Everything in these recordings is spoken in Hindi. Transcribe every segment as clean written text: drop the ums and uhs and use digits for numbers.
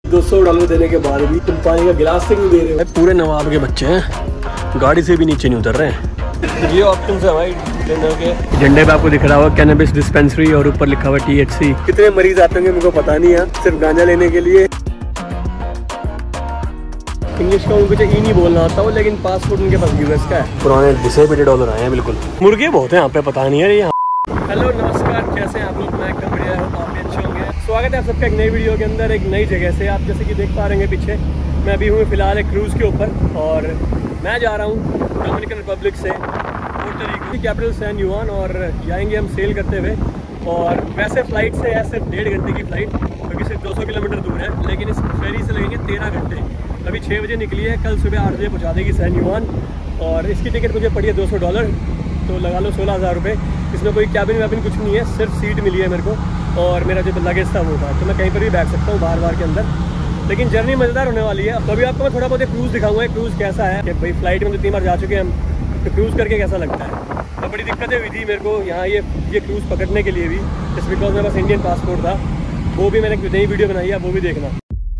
$200 देने के बाद भी तुम पानी का गिलास तक नहीं दे रहे हो। पूरे नवाब के बच्चे हैं, गाड़ी से भी नीचे नहीं उतर रहे हैं। ये ऑप्शन है भाई डिनर के। झंडे पे आपको दिख रहा होगा कैनबिस डिस्पेंसरी और ऊपर लिखा हुआ THC। कितने मरीज आते होंगे मुझको पता नहीं है, सिर्फ गांजा लेने के लिए। इंग्लिश का उनको ई नहीं बोलना आता हो, लेकिन पासपोर्ट उनके पास US का है। पुराने $10 आए हैं बिल्कुल। मुर्गे बहुत हैं यहाँ पे, पता नहीं है यहाँ। हेलो नमस्कार, कैसे हैं आप लोग? मैं एकदम बढ़िया हूँ, आप भी अच्छे होंगे। स्वागत है आप सबका एक नई वीडियो के अंदर, एक नई जगह से। आप जैसे कि देख पा रहे हैं पीछे, मैं अभी हूँ फिलहाल एक क्रूज़ के ऊपर और मैं जा रहा हूँ डोमिनिकन रिपब्लिक से पोर्टो रिको की कैपिटल सैन जुआन, और जाएंगे हम सेल करते हुए। और वैसे फ़्लाइट से है सिर्फ 1.5 घंटे की फ़्लाइट, क्योंकि सिर्फ 200 किलोमीटर दूर है, लेकिन इस फेरी से लगेंगे 13 घंटे। अभी 6 बजे निकली है, कल सुबह 8 बजे पहुँचा देगी सैन जुआन। और इसकी टिकट मुझे पड़ी है $200, तो लगा लो 16,000 रुपये। इसमें कोई कैबिन वैबिन कुछ नहीं है, सिर्फ सीट मिली है मेरे को, और मेरा जो लगेज था वो था, तो मैं कहीं पर भी बैठ सकता हूँ बार के अंदर। लेकिन जर्नी मज़ेदार होने वाली है। तो अभी आपको मैं थोड़ा बहुत क्रूज़ दिखाऊंगा, क्रूज़ कैसा है कि भाई फ्लाइट में तो 3 बार जा चुके हैं हम, तो क्रूज़ करके कैसा लगता है। तो बड़ी दिक्कतें हुई थी मेरे को यहाँ ये क्रूज़ पकड़ने के लिए भी, जस्ट बिकॉज मेरे पास इंडियन पासपोर्ट था। वो भी मैंने नई वीडियो बनाई है, वो भी देखना।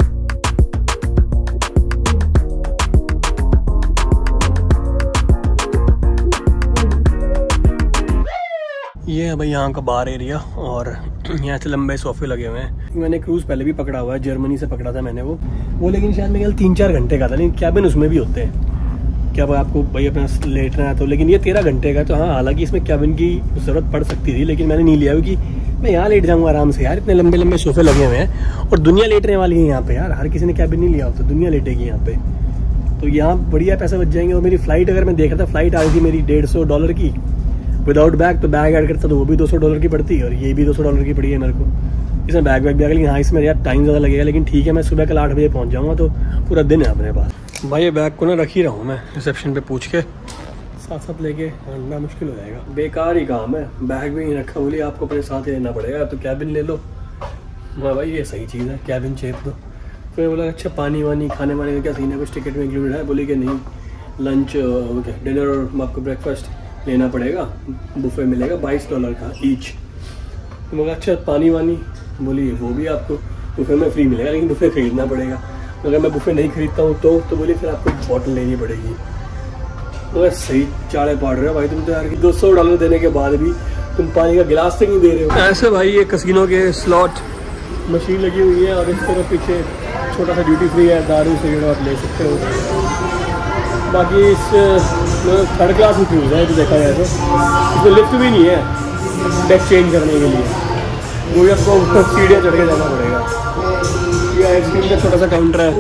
ये है भाई यहाँ का बार एरिया, और यहाँ से लंबे सोफे लगे हुए हैं। मैंने क्रूज़ पहले भी पकड़ा हुआ है, जर्मनी से पकड़ा था मैंने वो लेकिन शायद मेरे 3-4 घंटे का था। नहीं, कैबिन उसमें भी होते हैं क्या भाई, आपको भाई अपना लेटना है तो। लेकिन ये 13 घंटे का, तो हाँ हालांकि इसमें कैबिन की ज़रूरत पड़ सकती थी, लेकिन मैंने नहीं लिया क्योंकि मैं यहाँ लेट जाऊँगा आराम से। यार इतने लंबे लंबे सोफे लगे हुए हैं और दुनिया लेटने वाली है यहाँ पे। यार हर किसी ने कैबिन नहीं लिया हो तो दुनिया लेटेगी यहाँ पे, तो यहाँ बढ़िया पैसे बच जाएंगे। और मेरी फ़्लाइट, अगर मैं देख रहा था, फ़्लाइट आ रही थी मेरी $150 की विदाउट बैग, तो बैग ऐड करता तो वो भी $200 की पड़ती, और ये भी $200 की पड़ी है मेरे को। इसमें बैग भी आ, लेकिन हाँ इसमें यार टाइम ज़्यादा लगेगा, लेकिन ठीक है। मैं सुबह कल 8 बजे पहुँच जाऊँगा, तो पूरा दिन है अपने पास। भाई ये बैग को ना रख ही रहा हूँ मैं रिसेप्शन पे पूछ के, साथ लेके आना मुश्किल हो जाएगा, बेकार ही काम है। बैग भी नहीं रखा, बोली आपको अपने साथ ही लेना पड़ेगा, तो कैबिन ले लो। हाँ भाई ये सही चीज़ है, कैबिन चेप दो। तो मैं बोला अच्छा पानी वानी खाने वाने का क्या सीन है, कुछ टिकट में इंक्लूडेड है? बोली कि नहीं, लंच डिनर और आपको ब्रेकफास्ट लेना पड़ेगा, बुफे मिलेगा $22 का ईच। तो मगर अच्छा पानी वानी, बोली वो भी आपको बुफे में फ्री मिलेगा, लेकिन बुफे खरीदना पड़ेगा। अगर मैं बुफे नहीं खरीदता हूँ तो बोली फिर आपको बॉटल लेनी पड़ेगी। तो सही चाड़े पाड़ रहे हो भाई तुम तो यार, $200 देने के बाद भी तुम पानी का गिलास तक नहीं दे रहे हो। ऐसे भाई ये कसिनो के स्लॉट मशीन लगी हुई है, और इस तरफ पीछे छोटा सा ड्यूटी फ्री है, दारू सिगरेट आप ले सकते हो। बाकी इस 3rd क्लास में क्रूज़ है, तो देखा जाए तो इसमें लिफ्ट भी नहीं है डेक चेंज करने के लिए, वो भी आपको सीढ़ियाँ चढ़ के जाना पड़ेगा। ये आइसक्रीम का छोटा सा काउंटर है,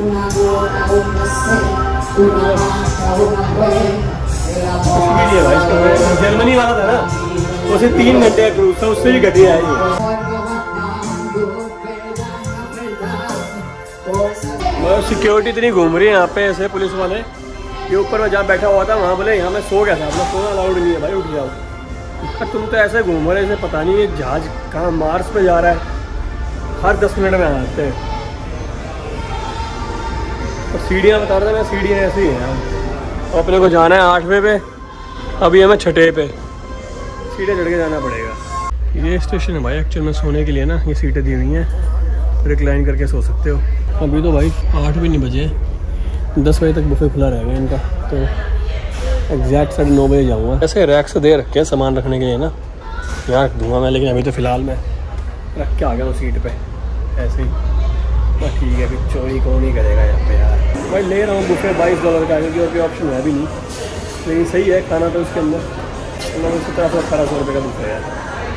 कुछ भी नहीं है भाई इसका। जर्मनी वाला था ना, उसे 3 घंटे का क्रूज़ था, उससे भी घटिया है ये। सिक्योरिटी इतनी घूम रही है यहाँ पे ऐसे पुलिस वाले। ये ऊपर में जहाँ बैठा हुआ था वहाँ बोले यहाँ मैं सो गया था, अपना सोना अलाउड नहीं है भाई, उठ जाओ। तुम तो ऐसे घूम रहे, इसे पता नहीं है जहाज कहाँ मार्स पे जा रहा है, हर 10 मिनट में आते हैं। और सीढ़ियाँ बता रहा था मैं, सीढ़ियाँ ऐसी हैं। और अपने को जाना है 8वें पे, अभी हमें 6ठे पे, सीढ़ियाँ चढ़ के जाना पड़ेगा। ये स्टेशन है भाई एक्चुअल में सोने के लिए ना, ये सीटें दी हुई हैं, रिक्लाइन करके सो सकते हो। अभी तो भाई 8 भी नहीं बजे, 10 बजे तक बुफे खुला रहेगा इनका, तो एग्जैक्ट 9:30 बजे जाऊँगा। ऐसे रैक्स दे रखे हैं सामान रखने के लिए ना, यहाँ रख दूँगा मैं, लेकिन अभी तो फ़िलहाल मैं रख के आ गया हूँ सीट पे ऐसे ही। तो ठीक है, अभी चोरी कौन नहीं करेगा यहाँ पे यार। भाई ले रहा हूँ बुफे $22 का, क्योंकि और कोई ऑप्शन है भी नहीं, लेकिन सही है खाना तो उसके अंदर। 1700-1800 रुपये का बुफे है।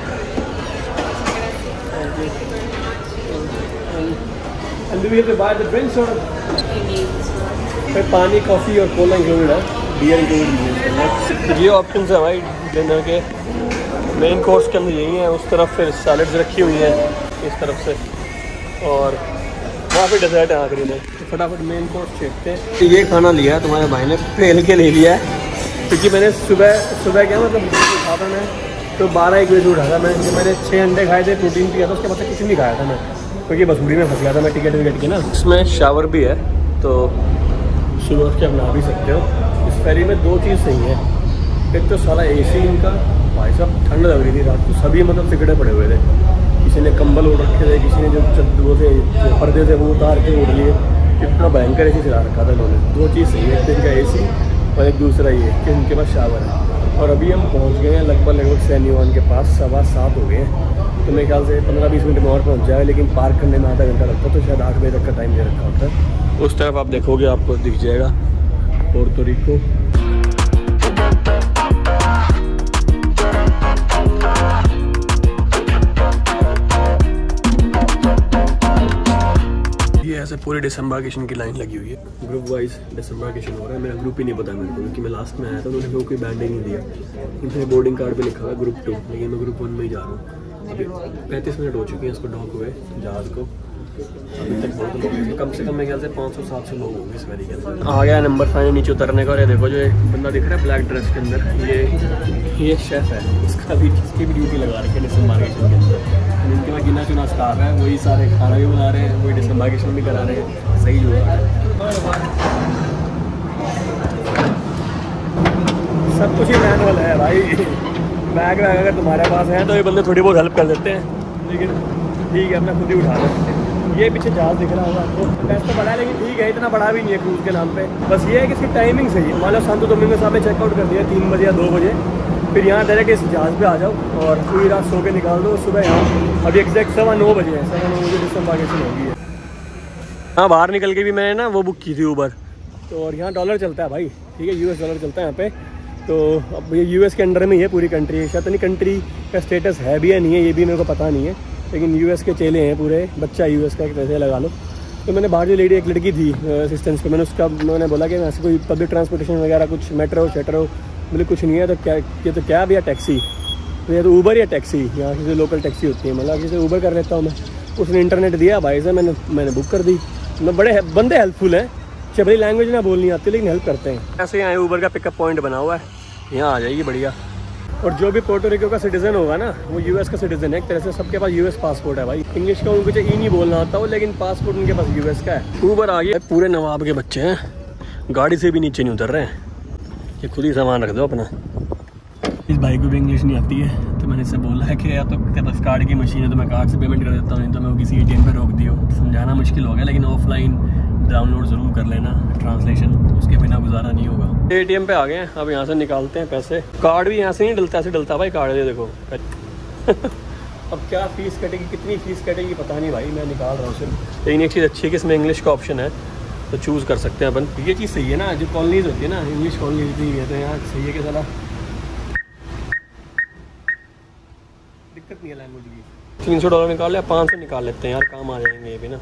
And do we have to buy the drinks or? फिर पानी, कॉफ़ी और कोला इंक्लूडेड है, बियर इंक्लूडेड। ये ऑप्शन है भाई डिनर के। मेन कोर्स के अंदर यही है, उस तरफ फिर सैलड्स रखी हुई हैं इस तरफ से, और वहाँ पे डेजर्ट है आखिरी में। तो फटाफट मेन कोर्स चेकते हैं। ये खाना लिया है तुम्हारे भाई ने, फेल के ले लिया है, क्योंकि मैंने सुबह क्या मतलब उठा था मैं, तो 12-1 बजे उठा था मैंने 6 अंडे खाए थे, प्रोटीन पिया था, उसके बाद से कुछ नहीं खाया था मैं, क्योंकि बसूरी में फंस गया था मैं टिकट के ना। इसमें शावर भी है, तो सुबह उठ के आप नहा भी सकते हो। इस फेरी में 2 चीज़ सही है, एक तो सारा AC इनका, भाई साहब ठंड लग रही थी रात को, सभी मतलब टिकटें पड़े हुए थे, किसी ने कंबल ओढ़ रखे थे, किसी ने जो चद्दरों से पर्दे थे वो उतार के ओढ़ लिए। इतना भयंकर AC चला रखा था इन्होंने। दो चीज़ सही है, एक तो इनका AC और एक दूसरा ये कि इनके पास शावर है। और अभी हम पहुंच गए हैं लगभग सैनिवान के पास, 7:15 हो गए हैं। तो मेरे ख्याल से 15-20 मिनट में और पहुँच जाएगा, लेकिन पार्क करने में आधा घंटा लगता है, तो शायद 8 बजे तक का टाइम दे रखा होता है। उस तरफ आप देखोगे आपको दिख जाएगा पोर्टो रिको। ये ऐसे पूरे डिसम्बार्केशन की लाइन लगी हुई है, ग्रुप वाइज डिसम्बार्केशन हो रहा है। मेरा ग्रुप ही नहीं पता मेरे को, क्योंकि मैं लास्ट में आया था, उन्होंने मेरे को कोई बैंड ही नहीं दिया। इनके बोर्डिंग कार्ड पे लिखा हुआ है ग्रुप 2, लेकिन मैं ग्रुप 1 में ही जा रहा हूँ। अभी 35 मिनट हो चुके हैं इसको डॉक हुए जहाज़ को। अभी तक बहुत लोग हैं, कम से कम मेरे ख्याल से 500-700 लोग होंगे इस वैली के अंदर। आ गया नंबर 5 नीचे उतरने का। और ये देखो जो एक बंदा दिख रहा है ब्लैक ड्रेस के अंदर, ये शेफ़ है। इसका भी इसकी भी ड्यूटी लगा रखी है डिसम्बार्केशन के अंदर। जिनके पास गिना चुना स्टाफ है, वही सारे खाना भी बना रहे हैं, वही डिसम्बार्केशन भी करा रहे हैं। सही जो है सब कुछ ही मैनुअल है भाई। बैग अगर तुम्हारे पास है तो ये बंदे थोड़ी बहुत हेल्प कर देते हैं, लेकिन ठीक है अपना खुद ही उठा लेते हैं। ये पीछे जहाज दिख रहा होगा आपको, पैसा तो बड़ा है लेकिन ठीक है, इतना बड़ा भी नहीं है क्रूज़ के नाम पे। बस ये है कि इसकी टाइमिंग सही है। मान लो सांतो दोमिंगो साहब ने चेकआउट कर दिया 3 बजे या 2 बजे, फिर यहाँ डायरेक्ट इस जहाज़ पे आ जाओ और पूरी रात सो के निकाल दो। सुबह यहाँ अभी एग्जैक्ट 9:15 बजे है, 9:15 बजे डिसम्बार्केशन होगी है। हाँ, बाहर निकल के भी मैंने ना वो बुक की थी ऊबर, तो और यहाँ डॉलर चलता है भाई, ठीक है, US डॉलर चलता है यहाँ पे। तो अब ये US के अंडर में ही है पूरी कंट्री, शायद नहीं कंट्री का स्टेटस है भी या नहीं है ये भी मेरे को पता नहीं है, लेकिन US के चेले हैं पूरे, बच्चा US का एक तरह से लगा लो। तो मैंने बाहर जो लेडी एक लड़की थी असिस्टेंस पे, मैंने बोला कि ऐसे कोई पब्लिक ट्रांसपोर्टेशन वगैरह कुछ मेट्रो शेट्रो बोले कुछ नहीं है, तो क्या ये तो कैब या टैक्सी, तो ये तो ऊबर या टैक्सी, यहाँ की जो लोकल टैक्सी होती है, मतलब जैसे ऊबर कर लेता हूँ मैं। उसने इंटरनेट दिया भाई से, मैंने बुक कर दी। मतलब बड़े बंदे हेल्पफुल हैं, चबरी लैंग्वेज ना बोलनी आती लेकिन हेल्प करते हैं। ऐसे यहाँ ऊबर का पिकअप पॉइंट बना हुआ है, यहाँ आ जाएगी बढ़िया। और जो भी पोर्टो रिको का सिटीजन होगा ना, वो US का सिटीजन है एक तरह से। सबके पास US पासपोर्ट है भाई। इंग्लिश का उनको नहीं बोलना आता हो, लेकिन पासपोर्ट उनके पास US का है। ऊबर आ गया, पूरे नवाब के बच्चे हैं, गाड़ी से भी नीचे नहीं उतर रहे हैं, ये खुद ही सामान रख दो अपना। इस भाई को भी इंग्लिश नहीं आती है, तो मैंने इससे बोला है कि या तो तेरे पास कार्ड की मशीन है तो मैं कार्ड से पेमेंट कर देता हूँ, नहीं तो मैं वो किसी ATM पे रोक दियो। समझाना मुश्किल हो गया, लेकिन ऑफलाइन डाउनलोड ज़रूर कर लेना ट्रांसलेशन, उसके बिना गुजारा नहीं होगा। ATM पे आ गए हैं, अब यहाँ से निकालते हैं पैसे। कार्ड भी यहाँ से नहीं डलता, ऐसे डलता भाई कार्ड, ये देखो। अब क्या फ़ीस कटेगी, कितनी फ़ीस कटेगी पता नहीं भाई, मैं निकाल रहा हूँ सिर्फ। लेकिन एक चीज़ अच्छी है कि इसमें इंग्लिश का ऑप्शन है, तो चूज़ कर सकते हैं अपन। ये चीज़ सही है ना, जो कॉलोनीज़ होती है ना, इंग्लिश कॉलोनीज भी है, तो यहाँ सही है कि साला दिक्कत नहीं है लैंग्वेज की। $300 निकाल लिया, 500 निकाल लेते हैं यार, काम आ जाएंगे ये भी ना।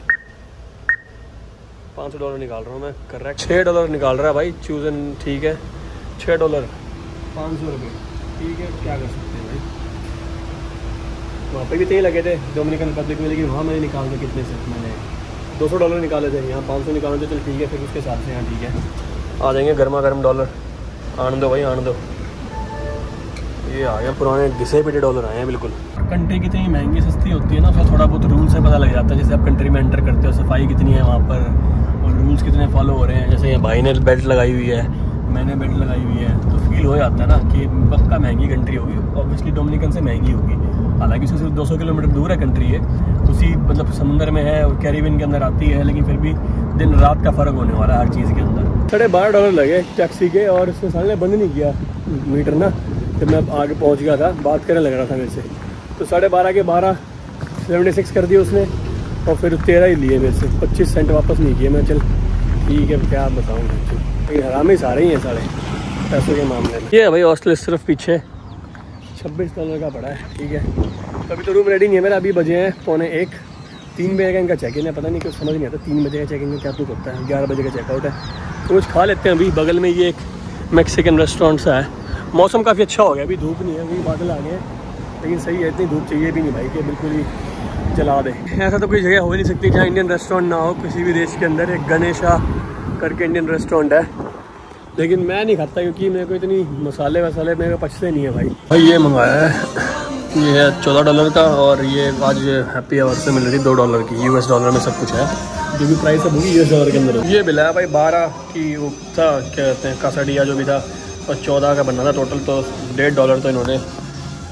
$500 निकाल रहा हूँ मैं, करेक्ट। $6 निकाल रहा है भाई, चूज़ एंड ठीक है। $6 500 रुपये, ठीक है, क्या कर सकते हैं भाई। वहाँ पे भी इतने लगे थे डोमिनिकन रिपब्लिक में, लेकिन वहाँ मैंने निकाल दिया कितने से, मैंने $200 निकाले थे, यहाँ 500 निकाले थे, चल ठीक है, फिर उसके हिसाब से यहाँ ठीक है आ जाएंगे गर्मा गर्म डॉलर। आन दो भाई, आन दो। ये आ गया, पुराने घिसे पिटे डॉलर आए हैं बिल्कुल। कंट्री कितनी महंगी सस्ती होती है ना, उसका थोड़ा बहुत रूल से पता लग जाता है। जैसे आप कंट्री में एंटर करते हो, सफाई कितनी है वहाँ पर और रूल्स कितने फॉलो हो रहे हैं। जैसे यहाँ भाई ने बेल्ट लगाई हुई है, मैंने बेल्ट लगाई हुई है, तो फील हो जाता है ना कि पक्का महंगी कंट्री होगी। ऑब्वियसली डोमिनिकन से महंगी होगी, हालांकि उससे सिर्फ 200 किलोमीटर दूर है कंट्री है, उसी मतलब समुंदर में है और कैरिबियन के अंदर आती है, लेकिन फिर भी दिन रात का फ़र्क होने वाला है हर चीज़ के अंदर। $12.5 लगे टैक्सी के, और इसने साले बंद नहीं किया मीटर ना, जब मैं आगे पहुंच गया था, बात करने लग रहा था मेरे से, तो 12.5 के 12.76 कर दिए उसने, और फिर 13 ही लिए मेरे से, 25 सेंट वापस नहीं किए। मैं चल ठीक है, क्या बताऊँ, लेकिन हरामी सारे ही हैं सारे पैसों के मामले में। ये है भाई हॉस्टल, सिर्फ पीछे $26 का पड़ा है, ठीक है। अभी तो रूम रेडी नहीं है मेरा, अभी बजे हैं 12:45, 3 बजे का इनका चेक इन है, पता नहीं कुछ समझ नहीं आता 3 बजे का चेक इन क्या तुक होता है, 11 बजे का चेकआउट है। तो कुछ खा लेते हैं अभी, बगल में ये एक मैक्सिकन रेस्टोरेंट सा है। मौसम काफ़ी अच्छा हो गया, अभी धूप नहीं है, अभी बादल आ गए हैं, लेकिन सही है, इतनी धूप चाहिए भी नहीं भाई कि बिल्कुल ही जला दे। ऐसा तो कोई जगह हो ही नहीं सकती जहाँ इंडियन रेस्टोरेंट ना हो किसी भी देश के अंदर। एक गणेशा करके इंडियन रेस्टोरेंट है, लेकिन मैं नहीं खाता क्योंकि मेरे को इतनी मसाले वसाले मेरे को पचते नहीं है भाई। ये मंगाया है, ये है $14 का, और ये आज हैप्पी आवर से मिल रही $2 की। US डॉलर में सब कुछ है, जो भी प्राइस है वही US डॉलर के अंदर। ये बिल है भाई 12 की, वो था क्या कहते हैं कासाडिया जो भी था, और 14 का बनना था टोटल, तो $1.5 तो इन्होंने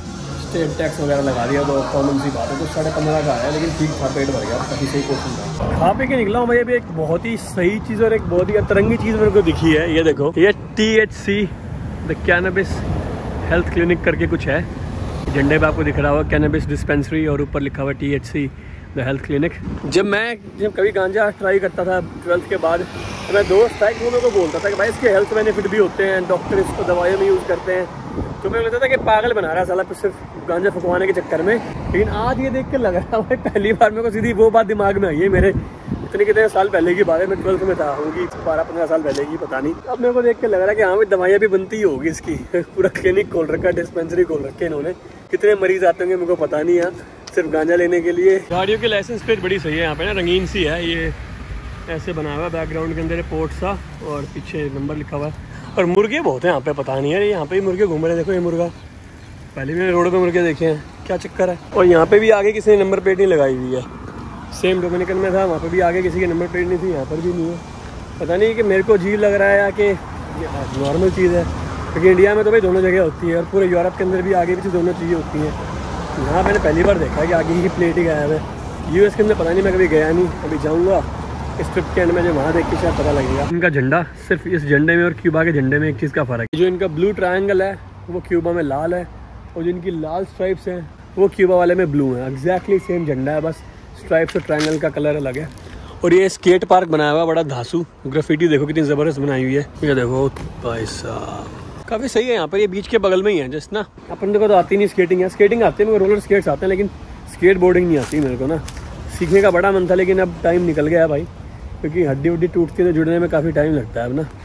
स्टेट टैक्स वगैरह लगा दिया तो कॉमन सी बात है। तो 15.5 का आया, लेकिन ठीक था, पेट भर गया, काफ़ी सही पोर्शन था। खा पी के निकला हूँ भाई। अभी एक बहुत ही सही चीज़ और एक बहुत ही अतरंगी चीज़ मेरे को दिखी है। ये देखो, ये THC the cannabis health clinic करके कुछ है। झंडे पे आपको दिख रहा होगा कैनबिस डिस्पेंसरी और ऊपर लिखा हुआ THC द हेल्थ क्लिनिक। जब कभी गांजा ट्राई करता था 12th के बाद, तो मैं दोस्त था वो मेरे को बोलता था कि भाई इसके हेल्थ बेनिफिट भी होते हैं, डॉक्टर इसको दवाइयों में यूज़ करते हैं। तो मैं लगता था कि पागल बना रहा है साला सिर्फ गांजा फुकवाने के चक्कर में। लेकिन आज ये देख के लग रहा है पहली बार मेरे को सीधी वो बात दिमाग में आई है। मेरे कितने साल पहले की बात है, मैं 12th में था, होगी 12-15 साल पहले की, पता नहीं। अब मेरे को देख के लग रहा है कि हाँ भाई दवाइयाँ भी बनती ही होगी इसकी। पूरा क्लिनिक खोल रखा है, डिस्पेंसरी खोल रखे इन्होंने। कितने मरीज आते होंगे मेरे को पता नहीं है, सिर्फ गांजा लेने के लिए। गाड़ियों की लाइसेंस प्लेट बड़ी सही है यहाँ पे ना, रंगीन सी है। ये ऐसे बना हुआ है, बैकग्राउंड के अंदर पोर्ट सा और पीछे नंबर लिखा हुआ है। और मुर्गे बहुत हैं यहाँ पे, पता नहीं है, यहाँ पे ही मुर्गे घूम रहे हैं। देखो ये मुर्गा, पहले भी रोड पे मुर्गे देखे हैं, क्या चक्कर है। और यहाँ पे भी आगे किसी ने नंबर प्लेट नहीं लगाई हुई है। सेम डोमिनिकन में था, वहाँ पे भी आगे किसी की नंबर प्लेट नहीं थी, यहाँ पर भी नहीं है। पता नहीं कि मेरे को अजीब लग रहा है या कि नॉर्मल चीज़ है, क्योंकि इंडिया में तो भाई दोनों जगह होती है और पूरे यूरोप के अंदर भी आगे पीछे दोनों चीज़ें होती हैं। यहाँ मैंने पहली बार देखा है कि आगे ही प्लेट ही गायब है। US के अंदर पता नहीं, मैं कभी गया नहीं, अभी जाऊँगा इस ट्रिप के एंड में, जो वहाँ देख के शायद पता लगेगा। इनका झंडा, सिर्फ इस झंडे में और क्यूबा के झंडे में एक चीज़ का फ़र्क है, जो इनका ब्लू ट्रायंगल है वो क्यूबा में लाल है, और जो इनकी लाल स्ट्राइप्स हैं वो क्यूबा वाले में ब्लू है। एग्जैक्टली सेम झंडा है, बस स्ट्राइप्स और ट्रायंगल का कलर अलग है। और ये स्केट पार्क बनाया हुआ बड़ा धांसू, ग्राफिटी देखो कितनी ज़बरदस्त बनाई हुई है। ये देखो भाई साहब, काफ़ी सही है यहाँ पर। ये बीच के बगल में ही है जस्ट ना। अपन को तो आती नहीं स्केटिंग है, स्केटिंग आती है मेरे को, रोलर स्केट्स आते हैं, लेकिन स्केट बोर्डिंग नहीं आती मेरे को ना। सीखने का बड़ा मन था, लेकिन अब टाइम निकल गया भाई, क्योंकि हड्डी वड्डी टूटती है तो जुड़ने में काफ़ी टाइम लगता है अब ना।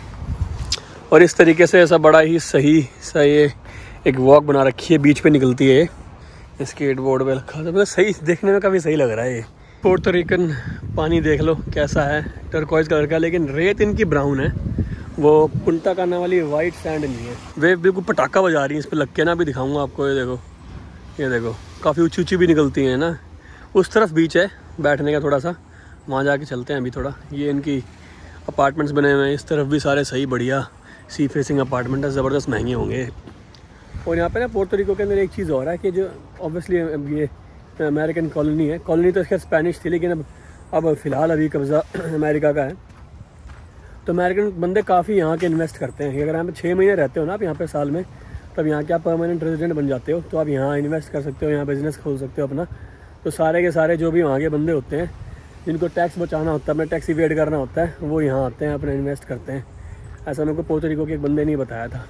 और इस तरीके से ऐसा बड़ा ही सही एक वॉक बना रखी है, बीच पे निकलती है, स्केट बोर्ड पे रखा, तो मतलब सही, देखने में काफ़ी सही लग रहा है ये। पोर्टो रिकन पानी देख लो कैसा है, टर्कोइज कलर का, लेकिन रेत इनकी ब्राउन है, वो पुंटा काना वाली वाइट सैंड नहीं है। वेव बिल्कुल पटाखा बजा रही है, इस पर लग के ना भी दिखाऊंगा आपको। ये देखो काफ़ी ऊँची ऊँची भी निकलती हैं ना। उस तरफ बीच है बैठने का थोड़ा सा, वहाँ जाके चलते हैं अभी थोड़ा। ये इनकी अपार्टमेंट्स बने हुए हैं, इस तरफ भी सारे सही बढ़िया सी फेसिंग अपार्टमेंट है, ज़बरदस्त महंगे होंगे। और यहाँ पे ना पोर्टो रिको के अंदर एक चीज़ और है कि जो ऑब्वियसली ये अमेरिकन कॉलोनी है, कॉलोनी तो इसका स्पेनिश थी, लेकिन अब फ़िलहाल अभी कब्ज़ा अमेरिका का है। तो अमेरिकन बंदे काफ़ी यहाँ के इन्वेस्ट करते हैं। अगर यहाँ पे 6 महीने रहते हो ना आप यहाँ पे साल में, तब यहाँ के आप परमानेंट रेजिडेंट बन जाते हो, तो आप यहाँ इन्वेस्ट कर सकते हो, यहाँ बिज़नेस खोल सकते हो अपना। तो सारे के सारे जो भी वहाँ के बंदे होते हैं, जिनको टैक्स बचाना होता है, अपना टैक्स इवेड करना होता है, वो यहाँ आते हैं, अपना इन्वेस्ट करते हैं। ऐसा मेरे को पोर्टो रिको के एक बंदे ने बताया था।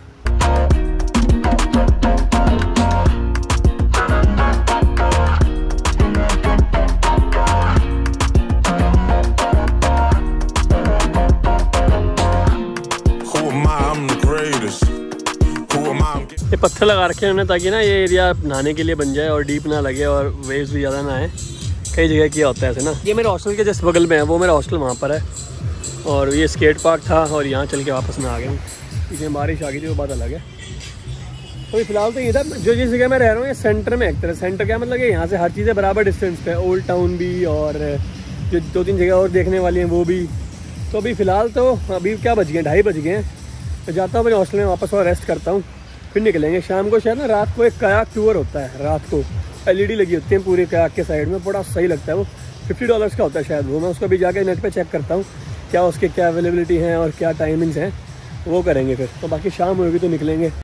ये पत्थर लगा रखे हैं उन्होंने ताकि ना ये एरिया नहाने के लिए बन जाए और डीप ना लगे और वेव्स भी ज़्यादा ना आए। कई जगह किया होता है ऐसे ना। ये मेरे हॉस्टल के जस्ट बगल में है, वो मेरा हॉस्टल वहाँ पर है। और ये स्केट पार्क था और यहाँ चल के वापस में आ गए। इसमें बारिश आ गई थी, वो बात अलग है। तो फिलहाल तो ये था, जो जिस जगह मैं रह रहा हूँ ये सेंटर में एक तरह। सेंटर क्या मतलब, यहाँ से हर चीज़ें बराबर डिस्टेंस पे, ओल्ड टाउन भी और जो 2-3 जगह और देखने वाली हैं वो भी। तो अभी फ़िलहाल तो अभी क्या बज गए, 2:30 बज गए हैं। तो जाता हूँ अपने हॉस्टल में वापस और रेस्ट करता हूँ, फिर निकलेंगे। शाम को शायद ना रात को एक कयाक टूर होता है, रात को LED लगी होती है पूरे कयाक के साइड में, बड़ा सही लगता है वो। $50 का होता है शायद वो। मैं उसको भी जाके नेट पे चेक करता हूँ क्या उसके क्या अवेलेबिलिटी हैं और क्या टाइमिंग्स हैं, वो करेंगे फिर। तो बाकी शाम होगी तो निकलेंगे।